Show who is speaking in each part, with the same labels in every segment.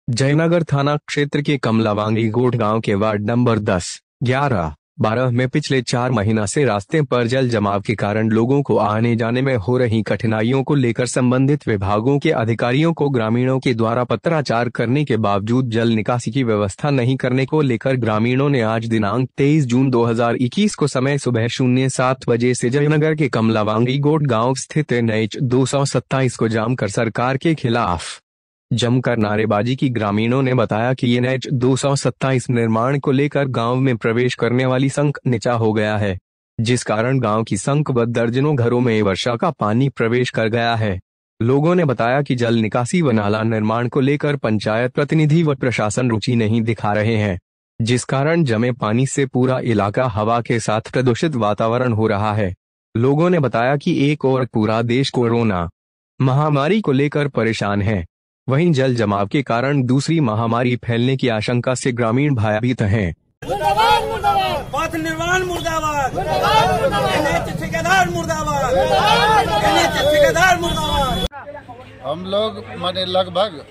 Speaker 1: जयनगर थाना क्षेत्र के कमलावांगी गोट गांव के वार्ड नंबर 10, 11, 12 में पिछले 4 महीना से रास्ते पर जल जमाव के कारण लोगों को आने जाने में हो रही कठिनाइयों को लेकर संबंधित विभागों के अधिकारियों को ग्रामीणों के द्वारा पत्राचार करने के बावजूद जल निकासी की व्यवस्था नहीं करने को लेकर ग्रामीणों ने आज दिनांक 23 जून 2021 को समय सुबह 07 बजे से जयनगर के कमलावांगी गोट गाँव स्थित NH 227 को जाम कर सरकार के खिलाफ जमकर नारेबाजी की। ग्रामीणों ने बताया कि NH 227 निर्माण को लेकर गांव में प्रवेश करने वाली संक नीचा हो गया है, जिस कारण गांव की संक व दर्जनों घरों में वर्षा का पानी प्रवेश कर गया है। लोगों ने बताया कि जल निकासी व नाला निर्माण को लेकर पंचायत प्रतिनिधि व प्रशासन रुचि नहीं दिखा रहे हैं, जिस कारण जमे पानी से पूरा इलाका हवा के साथ प्रदूषित वातावरण हो रहा है। लोगों ने बताया कि एक ओर पूरा देश कोरोना महामारी को लेकर परेशान है, वहीं जल जमाव के कारण दूसरी महामारी फैलने की आशंका से ग्रामीण भयभीत हैं।
Speaker 2: पथ निर्माण मुर्दाबाद, ठेकेदार मुर्दाबाद, ठेकेदार मुर्दाबाद।
Speaker 3: हम लोग माने लगभग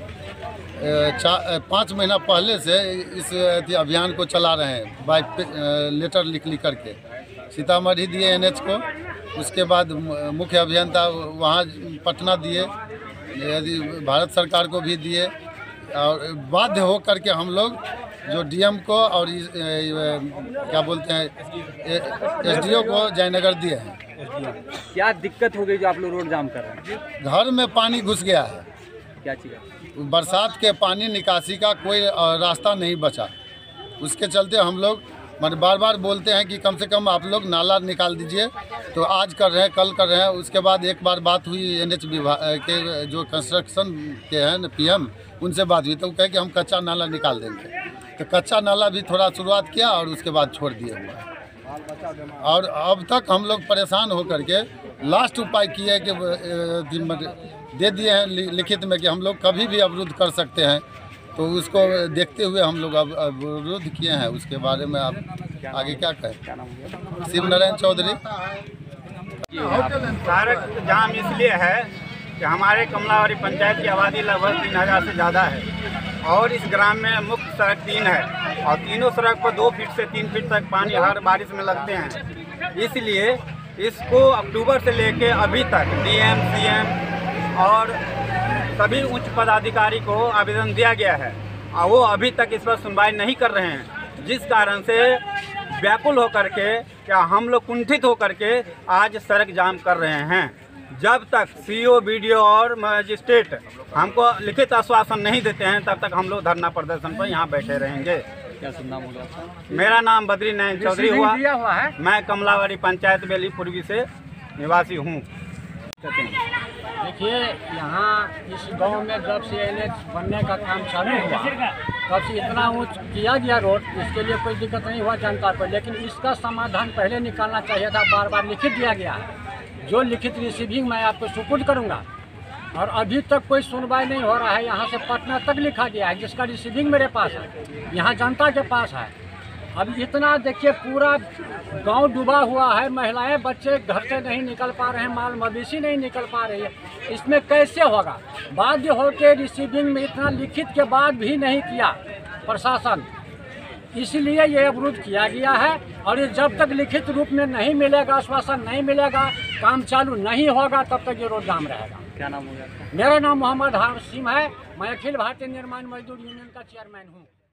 Speaker 3: 5 महीना पहले से इस अभियान को चला रहे हैं। बाय लेटर लिख करके सीतामढ़ी दिए NH को, उसके बाद मुख्य अभियंता वहाँ पटना दिए, यदि भारत सरकार को भी दिए, और बाध्य हो करके हम लोग जो DM को और क्या बोलते हैं SDO को जयनगर दिए हैं।
Speaker 4: क्या दिक्कत हो गई जो आप लोग रोड जाम कर रहे हैं?
Speaker 3: घर में पानी घुस गया है।
Speaker 4: क्या चीज़?
Speaker 3: बरसात के पानी निकासी का कोई रास्ता नहीं बचा। उसके चलते हम लोग बार बार बोलते हैं कि कम से कम आप लोग नाला निकाल दीजिए, तो आज कर रहे हैं, कल कर रहे हैं। उसके बाद एक बार बात हुई NH विभाग के जो कंस्ट्रक्शन के हैं PM, उनसे बात हुई तो कहे कि हम कच्चा नाला निकाल देंगे। तो कच्चा नाला भी थोड़ा शुरुआत किया और उसके बाद छोड़ दिए हुआ है। और अब तक हम लोग परेशान होकर के लास्ट उपाय किए कि दे दिए हैं लिखित में कि हम लोग कभी भी अवरुद्ध कर सकते हैं, तो उसको देखते हुए हम लोग अब अवरुद्ध किए हैं। उसके बारे में आप आगे क्या कहें? शिव नारायण चौधरी।
Speaker 2: सड़क जाम इसलिए है कि हमारे कमलावाड़ी पंचायत की आबादी लगभग 3000 से ज़्यादा है और इस ग्राम में मुख्य सड़क 3 है और तीनों सड़क पर 2 फीट से 3 फीट तक पानी हर बारिश में लगते हैं। इसलिए इसको अक्टूबर से लेके अभी तक DM, CM और सभी उच्च पदाधिकारी को आवेदन दिया गया है और वो अभी तक इस पर सुनवाई नहीं कर रहे हैं, जिस कारण से व्याकुल होकर के क्या हम लोग कुंठित होकर के आज सड़क जाम कर रहे हैं। जब तक CO, BDO और मजिस्ट्रेट हमको लिखित आश्वासन नहीं देते हैं, तब तक हम लोग धरना प्रदर्शन पर यहाँ बैठे रहेंगे।
Speaker 4: क्या नाम होगा?
Speaker 2: मेरा नाम बद्री नारायण चौधरी हुआ है। मैं कमलावाड़ी पंचायत बेली पूर्वी से निवासी हूँ।
Speaker 5: देखिए, यहाँ इस गांव में जब से NH बनने का काम चालू हुआ तब से इतना ऊँच किया गया रोड, इसके लिए कोई दिक्कत नहीं हुआ जनता को, लेकिन इसका समाधान पहले निकालना चाहिए था। बार बार लिखित दिया गया है, जो लिखित रिसीविंग मैं आपको सुपुर्द करूँगा, और अभी तक कोई सुनवाई नहीं हो रहा है। यहाँ से पटना तक लिखा गया है, जिसका रिसीविंग मेरे पास है, यहाँ जनता के पास है। अब इतना देखिए, पूरा गांव डूबा हुआ है, महिलाएं बच्चे घर से नहीं निकल पा रहे हैं, माल मवेशी नहीं निकल पा रही है। इसमें कैसे होगा? बाध्य होकर रिसीविंग में इतना लिखित के बाद भी नहीं किया प्रशासन, इसलिए ये अवरुद्ध किया गया है। और ये जब तक लिखित रूप में नहीं मिलेगा, आश्वासन नहीं मिलेगा, काम चालू नहीं होगा, तब तक ये रोड जाम रहेगा।
Speaker 4: क्या नाम होगा?
Speaker 5: मेरा नाम मोहम्मद हाशिम है। मैं अखिल भारतीय निर्माण मजदूर यूनियन का चेयरमैन हूँ।